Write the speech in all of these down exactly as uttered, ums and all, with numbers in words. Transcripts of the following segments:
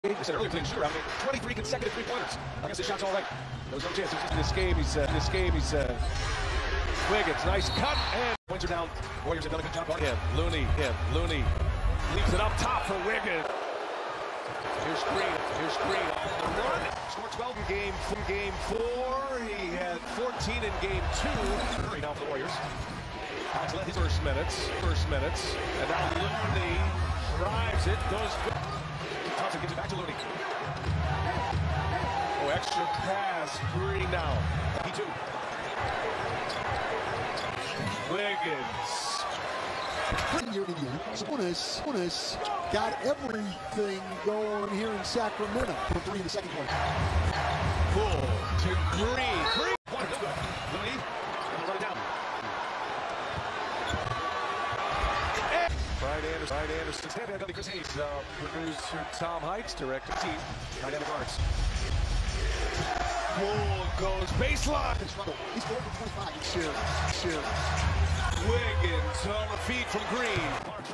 I said earlier today, shooter out twenty-three consecutive three-pointers. I guess his shot's all right. There was no chance. In this game, he's uh, in this game, he's uh, Wiggins, nice cut, and points are down. Warriors have done a good job guarding him. Looney, him, Looney leaves it up top for Wiggins. Here's Green, here's Green on the run. Scored twelve in game, from game four. He had fourteen in game two. Curry now for the Warriors. Alex led his first minutes, first minutes, and now Looney drives it, goes. Thompson gives it back to Looney. Oh, extra pass. Green now. He too. Wiggins. Here in Indiana. Sabonis, Sabonis got everything going here in Sacramento for three in the second quarter. Pull to Green. Green. One, two, Looney. Run it down. Brian Anderson. Brian Anderson's head. Another Chris Hayes. Uh, producer Tom Heights, director team. Dynamic arts. Pull goes baseline. He's four for twenty-five. Sure, sure. Wiggins on the feed from Green.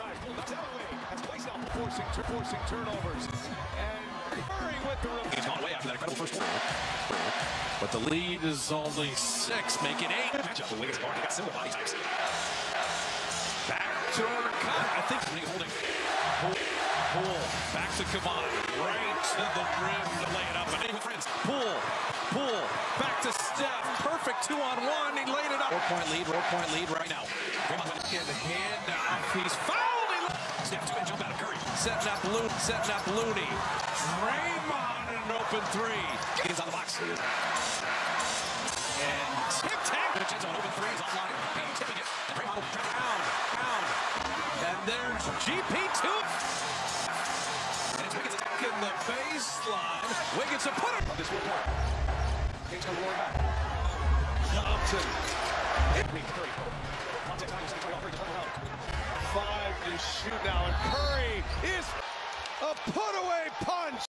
Forcing, forcing turnovers. And Curry with the rookie. He's gone away after that incredible first quarter. But the lead is only six, making eight. Matchup with Wiggins. Barney got similar body types. Back to cut. I think he's holding. Pull, pull. Back to Kamani. Right to the rim to lay it up. And with friends. Pull, pull. Back to Steph. Perfect two on one. He laid it up. Four point lead. Four point lead right now. In the hand off. He's fouled. He Steph two and jump out of Curry. Setting up Looney. Setting up Looney. Draymond in an open three. He's on the box. And tic tac. The chance on open three is offline. He's tipping it. And Draymond down. Down. And there's G P two. And it's Wiggins in the baseline. Wiggins to put it. This will work. Kings going to roar back. Thompson. Hit me, Curry. Five to shoot now, and Curry is a put-away punch.